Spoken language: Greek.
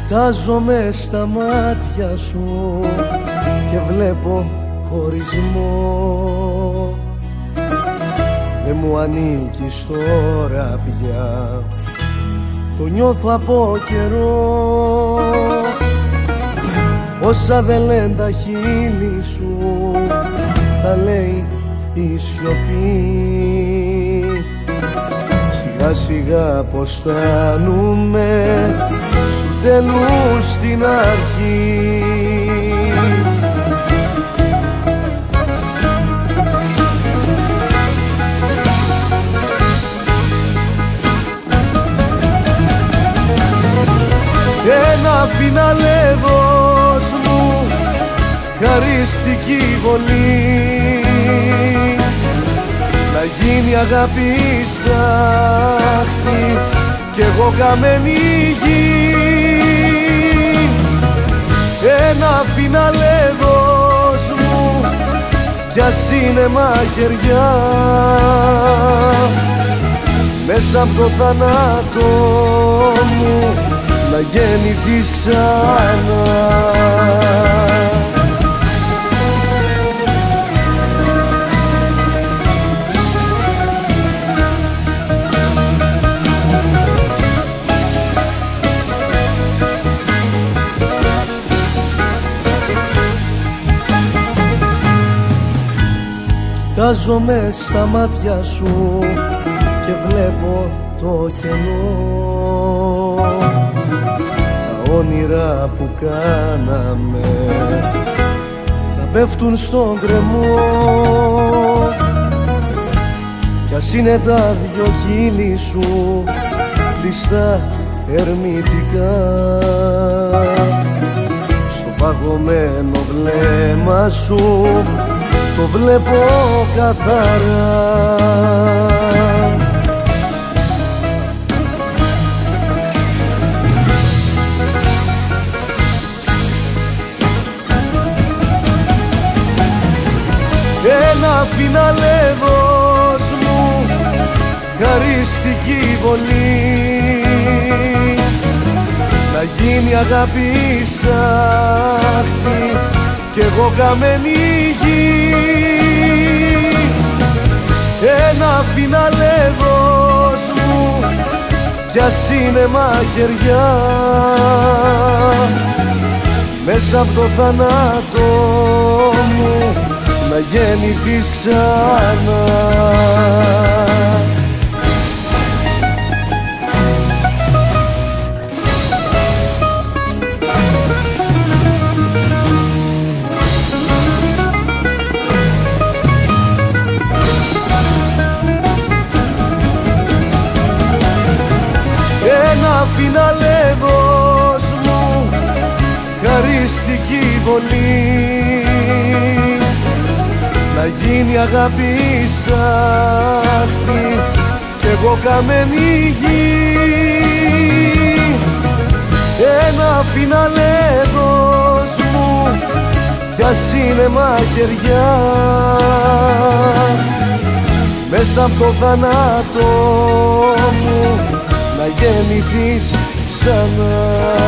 Κοιτάζομαι στα μάτια σου και βλέπω χωρισμό. Δεν μου ανήκεις τώρα πια, το νιώθω από καιρό. Όσα δεν λένε τα χείλη σου, τα λέει η σιωπή. Σιγά σιγά πως φτάνουμε στου τέλους στην αρχή. Ένα φινάλε δώσ' μου, χαριστική βολή, να γίνει αγάπη στάχτη κι εγώ καμένη γη. Ένα φινάλε δώσ' μου για σίνεμα χεριά, μέσα από το θάνατο μου να γεννηθείς ξανά. Κοιτάζομαι στα μάτια σου και βλέπω το κενό. Τα όνειρα που κάναμε να πέφτουν στον κρεμό. Κι ας είναι τα δυο χείλη σου κλειστά ερμητικά, στο παγωμένο βλέμμα σου το βλέπω καθαρά. Ένα φινάλε δώσ' μου, χαριστική βολή, να γίνει αγάπη στάχτη κι εγώ καμένη γη. Ένα φινάλε δώσ' μου για σίνεμα χεριά, μέσα από το θάνατο μου να γεννηθείς ξανά. Ένα φινάλε δώσ' μου, χαριστική βολή, να γίνει αγάπη στάχτη κι εγώ καμένη γη. Ένα φινάλε δώσ' μου για σίνεμα χεριά, μέσα από το θάνατο μου να γεννηθείς ξανά.